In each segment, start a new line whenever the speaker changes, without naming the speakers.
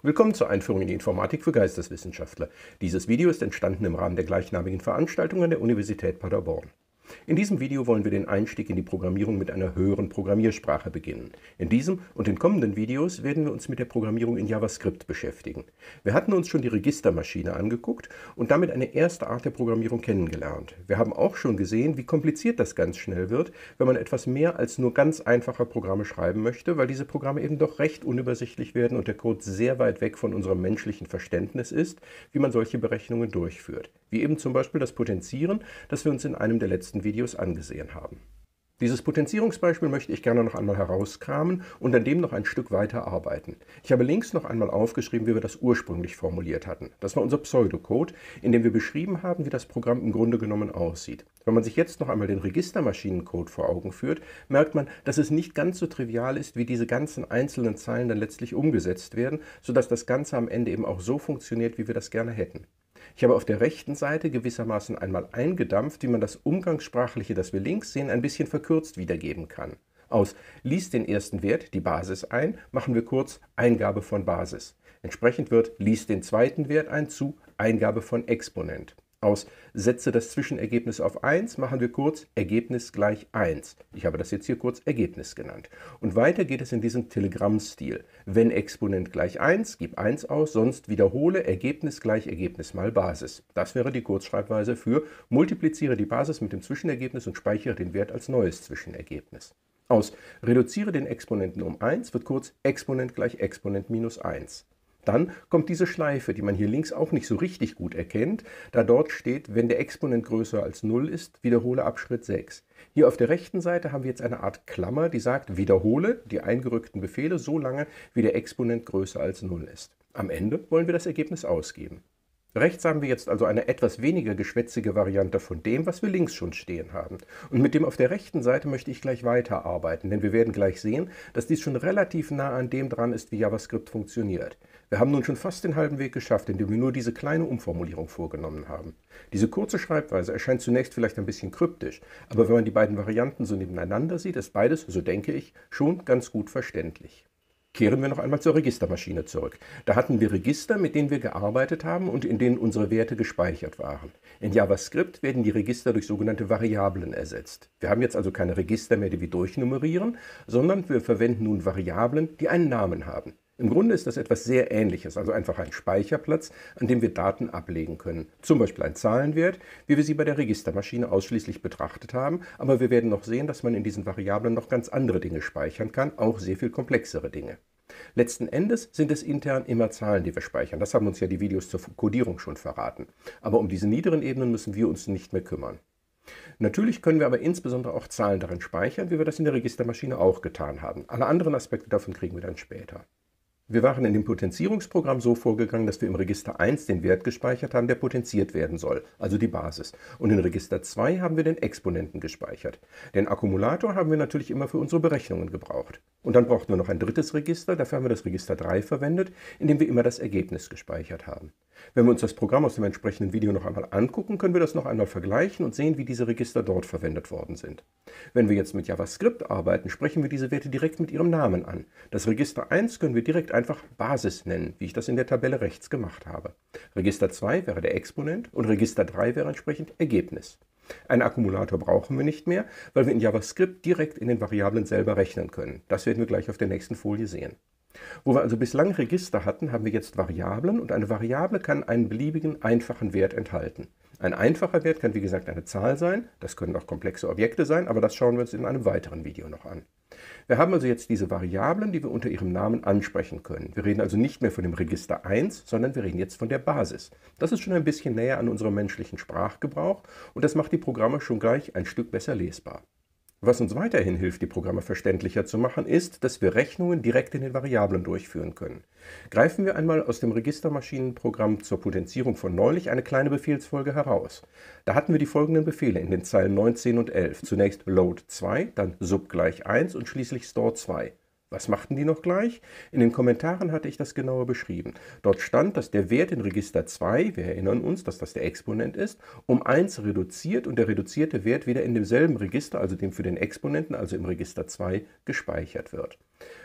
Willkommen zur Einführung in die Informatik für Geisteswissenschaftler. Dieses Video ist entstanden im Rahmen der gleichnamigen Veranstaltung an der Universität Paderborn. In diesem Video wollen wir den Einstieg in die Programmierung mit einer höheren Programmiersprache beginnen. In diesem und den kommenden Videos werden wir uns mit der Programmierung in JavaScript beschäftigen. Wir hatten uns schon die Registermaschine angeguckt und damit eine erste Art der Programmierung kennengelernt. Wir haben auch schon gesehen, wie kompliziert das ganz schnell wird, wenn man etwas mehr als nur ganz einfache Programme schreiben möchte, weil diese Programme eben doch recht unübersichtlich werden und der Code sehr weit weg von unserem menschlichen Verständnis ist, wie man solche Berechnungen durchführt. Wie eben zum Beispiel das Potenzieren, das wir uns in einem der letzten Videos angesehen haben. Dieses Potenzierungsbeispiel möchte ich gerne noch einmal herauskramen und an dem noch ein Stück weiter arbeiten. Ich habe links noch einmal aufgeschrieben, wie wir das ursprünglich formuliert hatten. Das war unser Pseudocode, in dem wir beschrieben haben, wie das Programm im Grunde genommen aussieht. Wenn man sich jetzt noch einmal den Registermaschinencode vor Augen führt, merkt man, dass es nicht ganz so trivial ist, wie diese ganzen einzelnen Zeilen dann letztlich umgesetzt werden, sodass das Ganze am Ende eben auch so funktioniert, wie wir das gerne hätten. Ich habe auf der rechten Seite gewissermaßen einmal eingedampft, wie man das Umgangssprachliche, das wir links sehen, ein bisschen verkürzt wiedergeben kann. Aus liest den ersten Wert, die Basis ein, machen wir kurz Eingabe von Basis. Entsprechend wird liest den zweiten Wert ein zu Eingabe von Exponent. Aus setze das Zwischenergebnis auf 1 machen wir kurz Ergebnis gleich 1. Ich habe das jetzt hier kurz Ergebnis genannt. Und weiter geht es in diesem Telegramm-Stil. Wenn Exponent gleich 1, gib 1 aus, sonst wiederhole Ergebnis gleich Ergebnis mal Basis. Das wäre die Kurzschreibweise für multipliziere die Basis mit dem Zwischenergebnis und speichere den Wert als neues Zwischenergebnis. Aus reduziere den Exponenten um 1 wird kurz Exponent gleich Exponent minus 1. Dann kommt diese Schleife, die man hier links auch nicht so richtig gut erkennt, da dort steht, wenn der Exponent größer als 0 ist, wiederhole ab Schritt 6. Hier auf der rechten Seite haben wir jetzt eine Art Klammer, die sagt, wiederhole die eingerückten Befehle so lange, wie der Exponent größer als 0 ist. Am Ende wollen wir das Ergebnis ausgeben. Rechts haben wir jetzt also eine etwas weniger geschwätzige Variante von dem, was wir links schon stehen haben. Und mit dem auf der rechten Seite möchte ich gleich weiterarbeiten, denn wir werden gleich sehen, dass dies schon relativ nah an dem dran ist, wie JavaScript funktioniert. Wir haben nun schon fast den halben Weg geschafft, indem wir nur diese kleine Umformulierung vorgenommen haben. Diese kurze Schreibweise erscheint zunächst vielleicht ein bisschen kryptisch, aber wenn man die beiden Varianten so nebeneinander sieht, ist beides, so denke ich, schon ganz gut verständlich. Kehren wir noch einmal zur Registermaschine zurück. Da hatten wir Register, mit denen wir gearbeitet haben und in denen unsere Werte gespeichert waren. In JavaScript werden die Register durch sogenannte Variablen ersetzt. Wir haben jetzt also keine Register mehr, die wir durchnummerieren, sondern wir verwenden nun Variablen, die einen Namen haben. Im Grunde ist das etwas sehr Ähnliches, also einfach ein Speicherplatz, an dem wir Daten ablegen können. Zum Beispiel ein Zahlenwert, wie wir sie bei der Registermaschine ausschließlich betrachtet haben, aber wir werden noch sehen, dass man in diesen Variablen noch ganz andere Dinge speichern kann, auch sehr viel komplexere Dinge. Letzten Endes sind es intern immer Zahlen, die wir speichern. Das haben uns ja die Videos zur Codierung schon verraten. Aber um diese niederen Ebenen müssen wir uns nicht mehr kümmern. Natürlich können wir aber insbesondere auch Zahlen darin speichern, wie wir das in der Registermaschine auch getan haben. Alle anderen Aspekte davon kriegen wir dann später. Wir waren in dem Potenzierungsprogramm so vorgegangen, dass wir im Register 1 den Wert gespeichert haben, der potenziert werden soll, also die Basis. Und in Register 2 haben wir den Exponenten gespeichert. Den Akkumulator haben wir natürlich immer für unsere Berechnungen gebraucht. Und dann brauchten wir noch ein drittes Register, dafür haben wir das Register 3 verwendet, in dem wir immer das Ergebnis gespeichert haben. Wenn wir uns das Programm aus dem entsprechenden Video noch einmal angucken, können wir das noch einmal vergleichen und sehen, wie diese Register dort verwendet worden sind. Wenn wir jetzt mit JavaScript arbeiten, sprechen wir diese Werte direkt mit ihrem Namen an. Das Register 1 können wir direkt einfach Basis nennen, wie ich das in der Tabelle rechts gemacht habe. Register 2 wäre der Exponent und Register 3 wäre entsprechend Ergebnis. Einen Akkumulator brauchen wir nicht mehr, weil wir in JavaScript direkt in den Variablen selber rechnen können. Das werden wir gleich auf der nächsten Folie sehen. Wo wir also bislang Register hatten, haben wir jetzt Variablen und eine Variable kann einen beliebigen einfachen Wert enthalten. Ein einfacher Wert kann wie gesagt eine Zahl sein, das können auch komplexe Objekte sein, aber das schauen wir uns in einem weiteren Video noch an. Wir haben also jetzt diese Variablen, die wir unter ihrem Namen ansprechen können. Wir reden also nicht mehr von dem Register 1, sondern wir reden jetzt von der Basis. Das ist schon ein bisschen näher an unserem menschlichen Sprachgebrauch und das macht die Programme schon gleich ein Stück besser lesbar. Was uns weiterhin hilft, die Programme verständlicher zu machen, ist, dass wir Rechnungen direkt in den Variablen durchführen können. Greifen wir einmal aus dem Registermaschinenprogramm zur Potenzierung von neulich eine kleine Befehlsfolge heraus. Da hatten wir die folgenden Befehle in den Zeilen 19 und 11. Zunächst load 2, dann sub gleich 1 und schließlich store 2. Was machten die noch gleich? In den Kommentaren hatte ich das genauer beschrieben. Dort stand, dass der Wert in Register 2, wir erinnern uns, dass das der Exponent ist, um 1 reduziert und der reduzierte Wert wieder in demselben Register, also dem für den Exponenten, also im Register 2, gespeichert wird.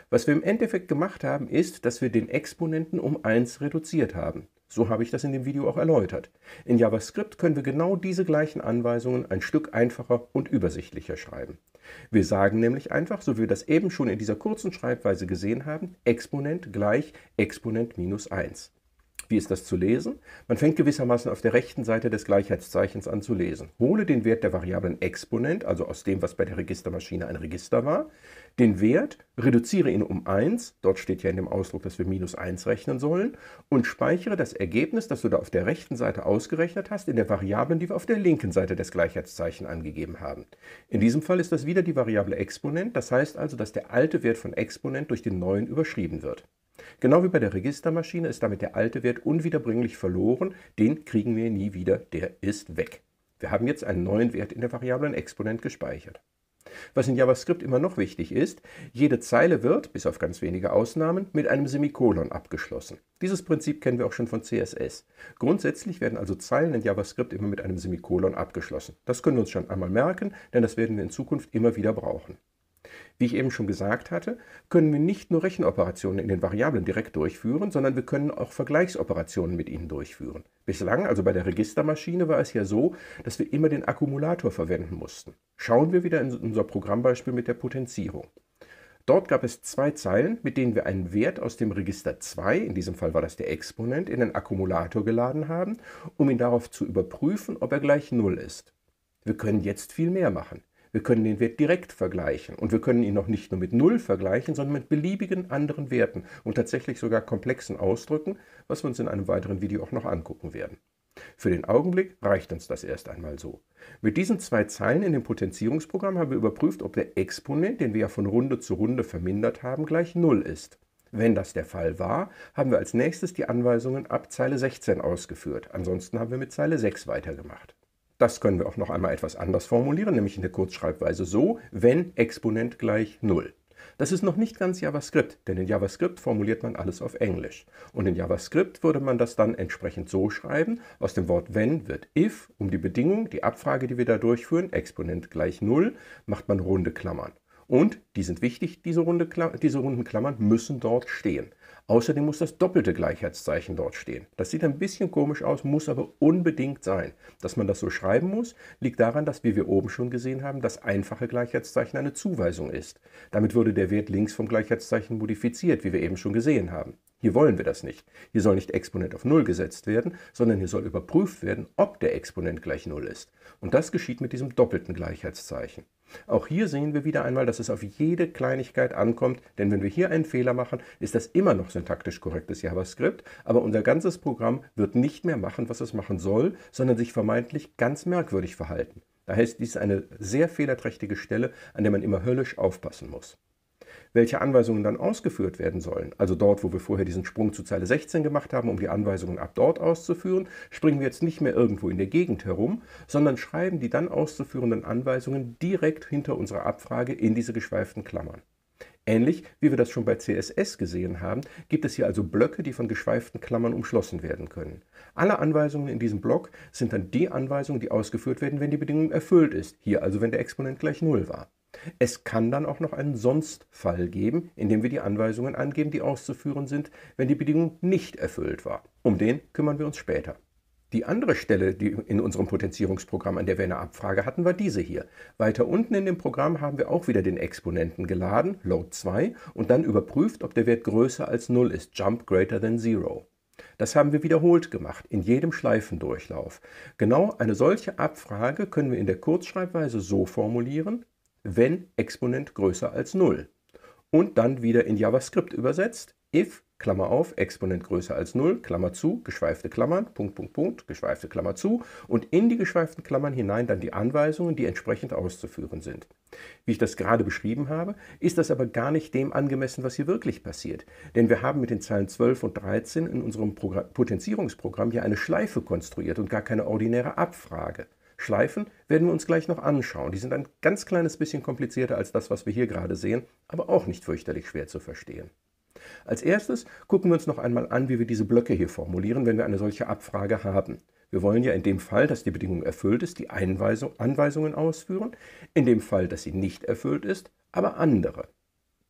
Was wir im Endeffekt gemacht haben, ist, dass wir den Exponenten um 1 reduziert haben. So habe ich das in dem Video auch erläutert. In JavaScript können wir genau diese gleichen Anweisungen ein Stück einfacher und übersichtlicher schreiben. Wir sagen nämlich einfach, so wie wir das eben schon in dieser kurzen Schreibweise gesehen haben, Exponent gleich Exponent minus 1. Wie ist das zu lesen? Man fängt gewissermaßen auf der rechten Seite des Gleichheitszeichens an zu lesen. Hole den Wert der Variablen Exponent, also aus dem, was bei der Registermaschine ein Register war, den Wert, reduziere ihn um 1, dort steht ja in dem Ausdruck, dass wir minus 1 rechnen sollen, und speichere das Ergebnis, das du da auf der rechten Seite ausgerechnet hast, in der Variablen, die wir auf der linken Seite des Gleichheitszeichens angegeben haben. In diesem Fall ist das wieder die Variable Exponent, das heißt also, dass der alte Wert von Exponent durch den neuen überschrieben wird. Genau wie bei der Registermaschine ist damit der alte Wert unwiederbringlich verloren, den kriegen wir nie wieder, der ist weg. Wir haben jetzt einen neuen Wert in der Variablen Exponent gespeichert. Was in JavaScript immer noch wichtig ist, jede Zeile wird, bis auf ganz wenige Ausnahmen, mit einem Semikolon abgeschlossen. Dieses Prinzip kennen wir auch schon von CSS. Grundsätzlich werden also Zeilen in JavaScript immer mit einem Semikolon abgeschlossen. Das können wir uns schon einmal merken, denn das werden wir in Zukunft immer wieder brauchen. Wie ich eben schon gesagt hatte, können wir nicht nur Rechenoperationen in den Variablen direkt durchführen, sondern wir können auch Vergleichsoperationen mit ihnen durchführen. Bislang, also bei der Registermaschine, war es ja so, dass wir immer den Akkumulator verwenden mussten. Schauen wir wieder in unser Programmbeispiel mit der Potenzierung. Dort gab es 2 Zeilen, mit denen wir einen Wert aus dem Register 2, in diesem Fall war das der Exponent, in den Akkumulator geladen haben, um ihn darauf zu überprüfen, ob er gleich 0 ist. Wir können jetzt viel mehr machen. Wir können den Wert direkt vergleichen und wir können ihn noch nicht nur mit 0 vergleichen, sondern mit beliebigen anderen Werten und tatsächlich sogar komplexen Ausdrücken, was wir uns in einem weiteren Video auch noch angucken werden. Für den Augenblick reicht uns das erst einmal so. Mit diesen 2 Zeilen in dem Potenzierungsprogramm haben wir überprüft, ob der Exponent, den wir ja von Runde zu Runde vermindert haben, gleich 0 ist. Wenn das der Fall war, haben wir als nächstes die Anweisungen ab Zeile 16 ausgeführt. Ansonsten haben wir mit Zeile 6 weitergemacht. Das können wir auch noch einmal etwas anders formulieren, nämlich in der Kurzschreibweise so, wenn Exponent gleich 0. Das ist noch nicht ganz JavaScript, denn in JavaScript formuliert man alles auf Englisch. Und in JavaScript würde man das dann entsprechend so schreiben, aus dem Wort wenn wird if, um die Bedingung, die Abfrage, die wir da durchführen, Exponent gleich 0, macht man runde Klammern. Und, die sind wichtig, diese runden Klammern müssen dort stehen. Außerdem muss das doppelte Gleichheitszeichen dort stehen. Das sieht ein bisschen komisch aus, muss aber unbedingt sein. Dass man das so schreiben muss, liegt daran, dass, wie wir oben schon gesehen haben, das einfache Gleichheitszeichen eine Zuweisung ist. Damit würde der Wert links vom Gleichheitszeichen modifiziert, wie wir eben schon gesehen haben. Hier wollen wir das nicht. Hier soll nicht Exponent auf 0 gesetzt werden, sondern hier soll überprüft werden, ob der Exponent gleich 0 ist. Und das geschieht mit diesem doppelten Gleichheitszeichen. Auch hier sehen wir wieder einmal, dass es auf jede Kleinigkeit ankommt, denn wenn wir hier einen Fehler machen, ist das immer noch syntaktisch korrektes JavaScript, aber unser ganzes Programm wird nicht mehr machen, was es machen soll, sondern sich vermeintlich ganz merkwürdig verhalten. Daher ist dies eine sehr fehlerträchtige Stelle, an der man immer höllisch aufpassen muss. Welche Anweisungen dann ausgeführt werden sollen, also dort, wo wir vorher diesen Sprung zu Zeile 16 gemacht haben, um die Anweisungen ab dort auszuführen, springen wir jetzt nicht mehr irgendwo in der Gegend herum, sondern schreiben die dann auszuführenden Anweisungen direkt hinter unserer Abfrage in diese geschweiften Klammern. Ähnlich wie wir das schon bei CSS gesehen haben, gibt es hier also Blöcke, die von geschweiften Klammern umschlossen werden können. Alle Anweisungen in diesem Block sind dann die Anweisungen, die ausgeführt werden, wenn die Bedingung erfüllt ist, hier also wenn der Exponent gleich 0 war. Es kann dann auch noch einen Sonst-Fall geben, in dem wir die Anweisungen angeben, die auszuführen sind, wenn die Bedingung nicht erfüllt war. Um den kümmern wir uns später. Die andere Stelle, die in unserem Potenzierungsprogramm, an der wir eine Abfrage hatten, war diese hier. Weiter unten in dem Programm haben wir auch wieder den Exponenten geladen, load 2, und dann überprüft, ob der Wert größer als 0 ist, jump greater than 0. Das haben wir wiederholt gemacht, in jedem Schleifendurchlauf. Genau eine solche Abfrage können wir in der Kurzschreibweise so formulieren, wenn Exponent größer als 0. Und dann wieder in JavaScript übersetzt, if, Klammer auf, Exponent größer als 0, Klammer zu, geschweifte Klammern, Punkt, Punkt, Punkt, geschweifte Klammer zu und in die geschweiften Klammern hinein dann die Anweisungen, die entsprechend auszuführen sind. Wie ich das gerade beschrieben habe, ist das aber gar nicht dem angemessen, was hier wirklich passiert. Denn wir haben mit den Zeilen 12 und 13 in unserem Potenzierungsprogramm hier eine Schleife konstruiert und gar keine ordinäre Abfrage. Schleifen werden wir uns gleich noch anschauen. Die sind ein ganz kleines bisschen komplizierter als das, was wir hier gerade sehen, aber auch nicht fürchterlich schwer zu verstehen. Als erstes gucken wir uns noch einmal an, wie wir diese Blöcke hier formulieren, wenn wir eine solche Abfrage haben. Wir wollen ja in dem Fall, dass die Bedingung erfüllt ist, die Anweisungen ausführen, in dem Fall, dass sie nicht erfüllt ist, aber andere.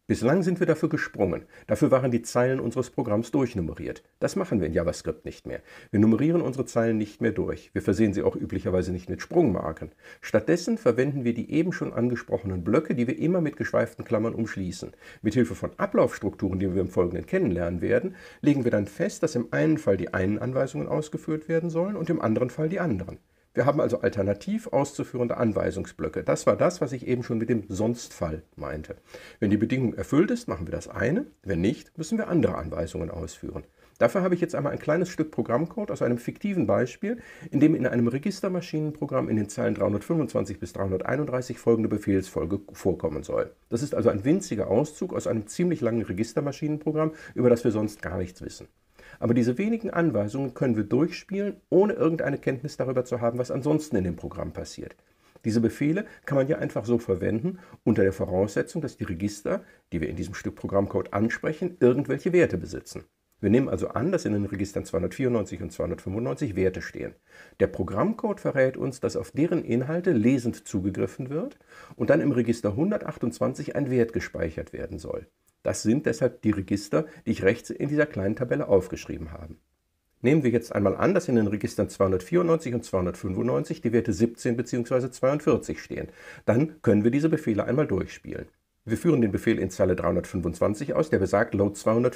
Bislang sind wir dafür gesprungen. Dafür waren die Zeilen unseres Programms durchnummeriert. Das machen wir in JavaScript nicht mehr. Wir nummerieren unsere Zeilen nicht mehr durch. Wir versehen sie auch üblicherweise nicht mit Sprungmarken. Stattdessen verwenden wir die eben schon angesprochenen Blöcke, die wir immer mit geschweiften Klammern umschließen. Mithilfe von Ablaufstrukturen, die wir im Folgenden kennenlernen werden, legen wir dann fest, dass im einen Fall die einen Anweisungen ausgeführt werden sollen und im anderen Fall die anderen. Wir haben also alternativ auszuführende Anweisungsblöcke. Das war das, was ich eben schon mit dem Sonstfall meinte. Wenn die Bedingung erfüllt ist, machen wir das eine. Wenn nicht, müssen wir andere Anweisungen ausführen. Dafür habe ich jetzt einmal ein kleines Stück Programmcode aus einem fiktiven Beispiel, in dem in einem Registermaschinenprogramm in den Zeilen 325 bis 331 folgende Befehlsfolge vorkommen soll. Das ist also ein winziger Auszug aus einem ziemlich langen Registermaschinenprogramm, über das wir sonst gar nichts wissen. Aber diese wenigen Anweisungen können wir durchspielen, ohne irgendeine Kenntnis darüber zu haben, was ansonsten in dem Programm passiert. Diese Befehle kann man ja einfach so verwenden, unter der Voraussetzung, dass die Register, die wir in diesem Stück Programmcode ansprechen, irgendwelche Werte besitzen. Wir nehmen also an, dass in den Registern 294 und 295 Werte stehen. Der Programmcode verrät uns, dass auf deren Inhalte lesend zugegriffen wird und dann im Register 128 ein Wert gespeichert werden soll. Das sind deshalb die Register, die ich rechts in dieser kleinen Tabelle aufgeschrieben habe. Nehmen wir jetzt einmal an, dass in den Registern 294 und 295 die Werte 17 bzw. 42 stehen. Dann können wir diese Befehle einmal durchspielen. Wir führen den Befehl in Zeile 325 aus, der besagt Load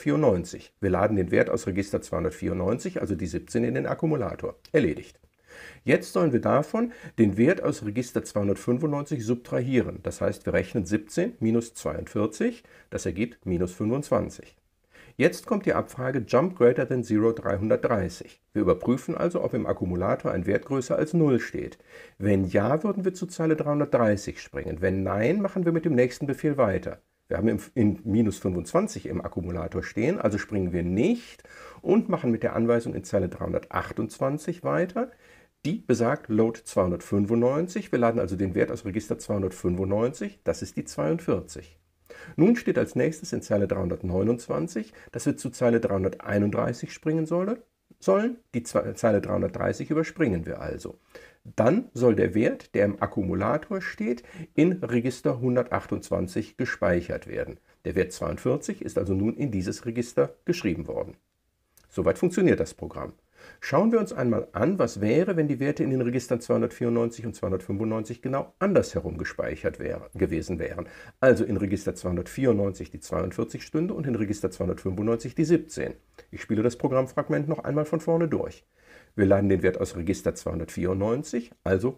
294. Wir laden den Wert aus Register 294, also die 17, in den Akkumulator. Erledigt. Jetzt sollen wir davon den Wert aus Register 295 subtrahieren. Das heißt, wir rechnen 17 minus 42, das ergibt minus 25. Jetzt kommt die Abfrage Jump greater than 0 330. Wir überprüfen also, ob im Akkumulator ein Wert größer als 0 steht. Wenn ja, würden wir zu Zeile 330 springen. Wenn nein, machen wir mit dem nächsten Befehl weiter. Wir haben in minus 25 im Akkumulator stehen, also springen wir nicht und machen mit der Anweisung in Zeile 328 weiter. Die besagt Load 295. Wir laden also den Wert aus Register 295, das ist die 42. Nun steht als nächstes in Zeile 329, dass wir zu Zeile 331 springen sollen. Die Zeile 330 überspringen wir also. Dann soll der Wert, der im Akkumulator steht, in Register 128 gespeichert werden. Der Wert 42 ist also nun in dieses Register geschrieben worden. Soweit funktioniert das Programm. Schauen wir uns einmal an, was wäre, wenn die Werte in den Registern 294 und 295 genau andersherum gespeichert gewesen wären. Also in Register 294 die 42 stünde und in Register 295 die 17. Ich spiele das Programmfragment noch einmal von vorne durch. Wir laden den Wert aus Register 294, also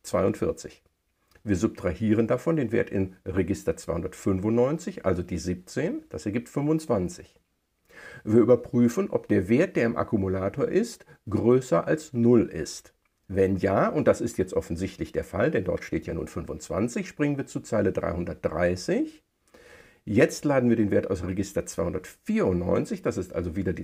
42. Wir subtrahieren davon den Wert in Register 295, also die 17, das ergibt 25. Wir überprüfen, ob der Wert, der im Akkumulator ist, größer als 0 ist. Wenn ja, und das ist jetzt offensichtlich der Fall, denn dort steht ja nun 25, springen wir zu Zeile 330. Jetzt laden wir den Wert aus Register 294, das ist also wieder die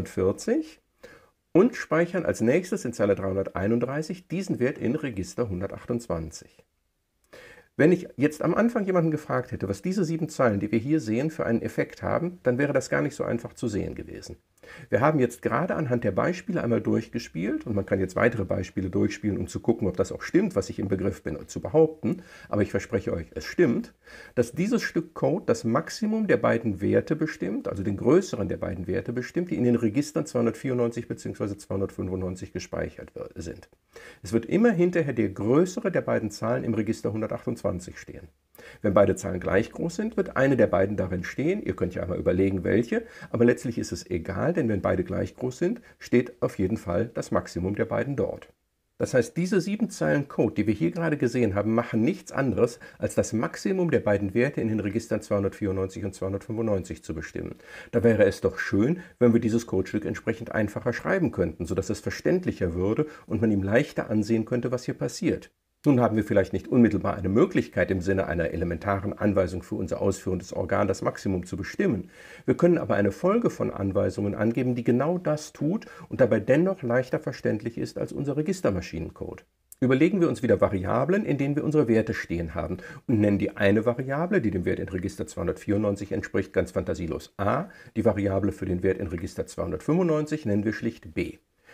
42, und speichern als nächstes in Zeile 331 diesen Wert in Register 128. Wenn ich jetzt am Anfang jemanden gefragt hätte, was diese 7 Zeilen, die wir hier sehen, für einen Effekt haben, dann wäre das gar nicht so einfach zu sehen gewesen. Wir haben jetzt gerade anhand der Beispiele einmal durchgespielt und man kann jetzt weitere Beispiele durchspielen, um zu gucken, ob das auch stimmt, was ich im Begriff bin zu behaupten, aber ich verspreche euch, es stimmt, dass dieses Stück Code das Maximum der beiden Werte bestimmt, also den größeren der beiden Werte bestimmt, die in den Registern 294 bzw. 295 gespeichert sind. Es wird immer hinterher der größere der beiden Zahlen im Register 128 stehen. Wenn beide Zahlen gleich groß sind, wird eine der beiden darin stehen. Ihr könnt ja einmal überlegen, welche, aber letztlich ist es egal, denn wenn beide gleich groß sind, steht auf jeden Fall das Maximum der beiden dort. Das heißt, diese 7 Zeilen Code, die wir hier gerade gesehen haben, machen nichts anderes, als das Maximum der beiden Werte in den Registern 294 und 295 zu bestimmen. Da wäre es doch schön, wenn wir dieses Codestück entsprechend einfacher schreiben könnten, sodass es verständlicher würde und man ihm leichter ansehen könnte, was hier passiert. Nun haben wir vielleicht nicht unmittelbar eine Möglichkeit, im Sinne einer elementaren Anweisung für unser ausführendes Organ das Maximum zu bestimmen. Wir können aber eine Folge von Anweisungen angeben, die genau das tut und dabei dennoch leichter verständlich ist als unser Registermaschinencode. Überlegen wir uns wieder Variablen, in denen wir unsere Werte stehen haben und nennen die eine Variable, die dem Wert in Register 294 entspricht, ganz fantasielos a. Die Variable für den Wert in Register 295 nennen wir schlicht b.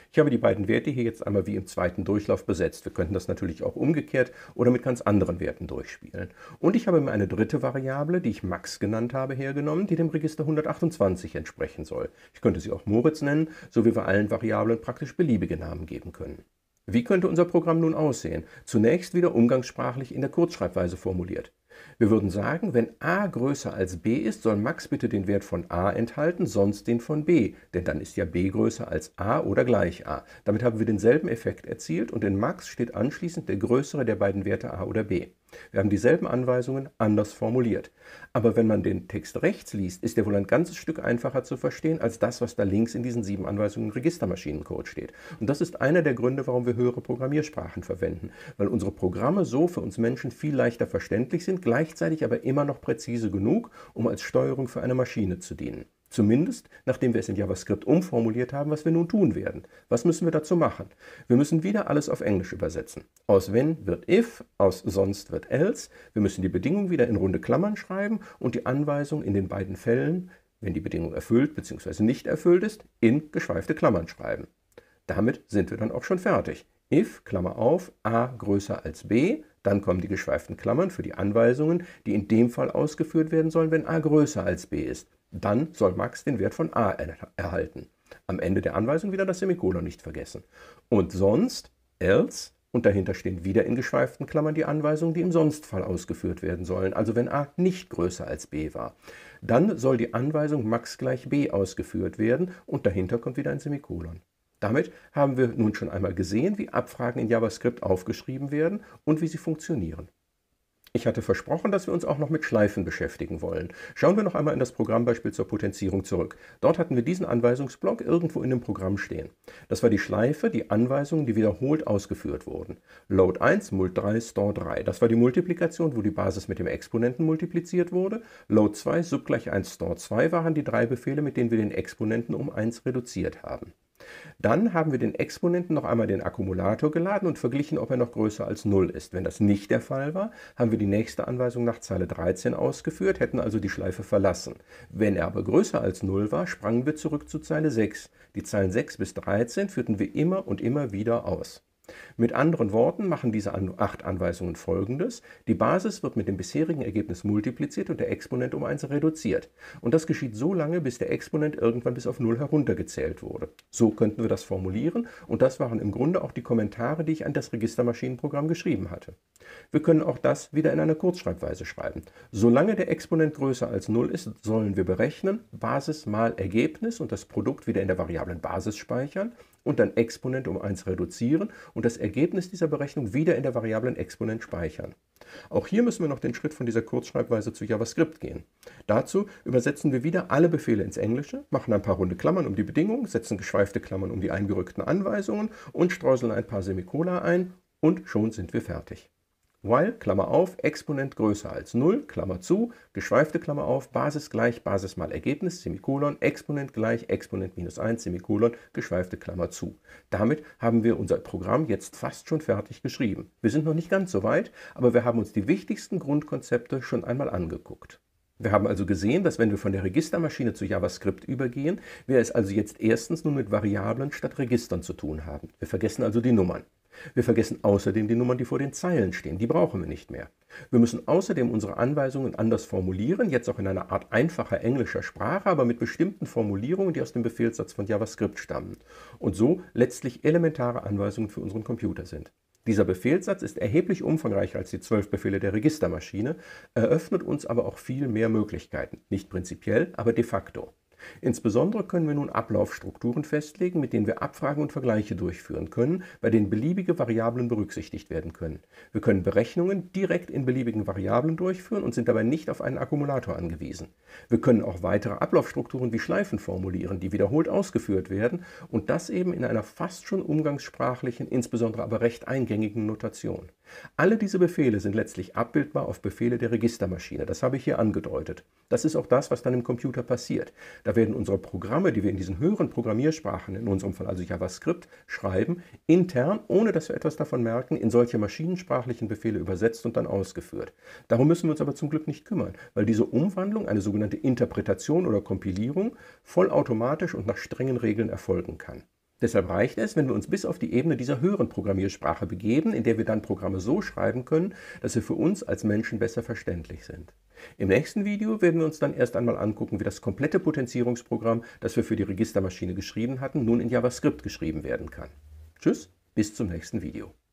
Ich habe die beiden Werte hier jetzt einmal wie im zweiten Durchlauf besetzt. Wir könnten das natürlich auch umgekehrt oder mit ganz anderen Werten durchspielen. Und ich habe mir eine dritte Variable, die ich Max genannt habe, hergenommen, die dem Register 128 entsprechen soll. Ich könnte sie auch Moritz nennen, so wie wir allen Variablen praktisch beliebige Namen geben können. Wie könnte unser Programm nun aussehen? Zunächst wieder umgangssprachlich in der Kurzschreibweise formuliert. Wir würden sagen, wenn a größer als b ist, soll Max bitte den Wert von a enthalten, sonst den von b, denn dann ist ja b größer als a oder gleich a. Damit haben wir denselben Effekt erzielt und in Max steht anschließend der größere der beiden Werte a oder b. Wir haben dieselben Anweisungen anders formuliert. Aber wenn man den Text rechts liest, ist der wohl ein ganzes Stück einfacher zu verstehen als das, was da links in diesen 7 Anweisungen im Registermaschinencode steht. Und das ist einer der Gründe, warum wir höhere Programmiersprachen verwenden, weil unsere Programme so für uns Menschen viel leichter verständlich sind, gleichzeitig aber immer noch präzise genug, um als Steuerung für eine Maschine zu dienen. Zumindest, nachdem wir es in JavaScript umformuliert haben, was wir nun tun werden. Was müssen wir dazu machen? Wir müssen wieder alles auf Englisch übersetzen. Aus wenn wird if, aus sonst wird else. Wir müssen die Bedingung wieder in runde Klammern schreiben und die Anweisung in den beiden Fällen, wenn die Bedingung erfüllt bzw. nicht erfüllt ist, in geschweifte Klammern schreiben. Damit sind wir dann auch schon fertig. If, Klammer auf, a größer als b, dann kommen die geschweiften Klammern für die Anweisungen, die in dem Fall ausgeführt werden sollen, wenn a größer als b ist. Dann soll Max den Wert von a erhalten. Am Ende der Anweisung wieder das Semikolon nicht vergessen. Und sonst, else, und dahinter stehen wieder in geschweiften Klammern die Anweisungen, die im Sonstfall ausgeführt werden sollen, also wenn a nicht größer als b war. Dann soll die Anweisung Max gleich b ausgeführt werden und dahinter kommt wieder ein Semikolon. Damit haben wir nun schon einmal gesehen, wie Abfragen in JavaScript aufgeschrieben werden und wie sie funktionieren. Ich hatte versprochen, dass wir uns auch noch mit Schleifen beschäftigen wollen. Schauen wir noch einmal in das Programmbeispiel zur Potenzierung zurück. Dort hatten wir diesen Anweisungsblock irgendwo in dem Programm stehen. Das war die Schleife, die Anweisungen, die wiederholt ausgeführt wurden. Load 1, Mult 3, Store 3. Das war die Multiplikation, wo die Basis mit dem Exponenten multipliziert wurde. Load 2, Sub gleich 1, Store 2 waren die 3 Befehle, mit denen wir den Exponenten um 1 reduziert haben. Dann haben wir den Exponenten noch einmal den Akkumulator geladen und verglichen, ob er noch größer als 0 ist. Wenn das nicht der Fall war, haben wir die nächste Anweisung nach Zeile 13 ausgeführt, hätten also die Schleife verlassen. Wenn er aber größer als 0 war, sprangen wir zurück zu Zeile 6. Die Zeilen 6 bis 13 führten wir immer und immer wieder aus. Mit anderen Worten machen diese 8 Anweisungen Folgendes. Die Basis wird mit dem bisherigen Ergebnis multipliziert und der Exponent um 1 reduziert. Und das geschieht so lange, bis der Exponent irgendwann bis auf 0 heruntergezählt wurde. So könnten wir das formulieren und das waren im Grunde auch die Kommentare, die ich an das Registermaschinenprogramm geschrieben hatte. Wir können auch das wieder in einer Kurzschreibweise schreiben. Solange der Exponent größer als 0 ist, sollen wir berechnen, Basis mal Ergebnis und das Produkt wieder in der Variablen Basis speichern und dann Exponent um 1 reduzieren und das Ergebnis dieser Berechnung wieder in der Variablen Exponent speichern. Auch hier müssen wir noch den Schritt von dieser Kurzschreibweise zu JavaScript gehen. Dazu übersetzen wir wieder alle Befehle ins Englische, machen ein paar runde Klammern um die Bedingungen, setzen geschweifte Klammern um die eingerückten Anweisungen und streuseln ein paar Semikola ein und schon sind wir fertig. While, Klammer auf, Exponent größer als 0, Klammer zu, geschweifte Klammer auf, Basis gleich Basis mal Ergebnis, Semikolon, Exponent gleich Exponent minus 1, Semikolon, geschweifte Klammer zu. Damit haben wir unser Programm jetzt fast schon fertig geschrieben. Wir sind noch nicht ganz so weit, aber wir haben uns die wichtigsten Grundkonzepte schon einmal angeguckt. Wir haben also gesehen, dass wenn wir von der Registermaschine zu JavaScript übergehen, wir es also jetzt erstens nun mit Variablen statt Registern zu tun haben. Wir vergessen also die Nummern. Wir vergessen außerdem die Nummern, die vor den Zeilen stehen. Die brauchen wir nicht mehr. Wir müssen außerdem unsere Anweisungen anders formulieren, jetzt auch in einer Art einfacher englischer Sprache, aber mit bestimmten Formulierungen, die aus dem Befehlssatz von JavaScript stammen und so letztlich elementare Anweisungen für unseren Computer sind. Dieser Befehlssatz ist erheblich umfangreicher als die 12 Befehle der Registermaschine, eröffnet uns aber auch viel mehr Möglichkeiten. Nicht prinzipiell, aber de facto. Insbesondere können wir nun Ablaufstrukturen festlegen, mit denen wir Abfragen und Vergleiche durchführen können, bei denen beliebige Variablen berücksichtigt werden können. Wir können Berechnungen direkt in beliebigen Variablen durchführen und sind dabei nicht auf einen Akkumulator angewiesen. Wir können auch weitere Ablaufstrukturen wie Schleifen formulieren, die wiederholt ausgeführt werden und das eben in einer fast schon umgangssprachlichen, insbesondere aber recht eingängigen Notation. Alle diese Befehle sind letztlich abbildbar auf Befehle der Registermaschine. Das habe ich hier angedeutet. Das ist auch das, was dann im Computer passiert. Da werden unsere Programme, die wir in diesen höheren Programmiersprachen, in unserem Fall also JavaScript, schreiben, intern, ohne dass wir etwas davon merken, in solche maschinensprachlichen Befehle übersetzt und dann ausgeführt. Darum müssen wir uns aber zum Glück nicht kümmern, weil diese Umwandlung, eine sogenannte Interpretation oder Kompilierung, vollautomatisch und nach strengen Regeln erfolgen kann. Deshalb reicht es, wenn wir uns bis auf die Ebene dieser höheren Programmiersprache begeben, in der wir dann Programme so schreiben können, dass sie für uns als Menschen besser verständlich sind. Im nächsten Video werden wir uns dann erst einmal angucken, wie das komplette Potenzierungsprogramm, das wir für die Registermaschine geschrieben hatten, nun in JavaScript geschrieben werden kann. Tschüss, bis zum nächsten Video.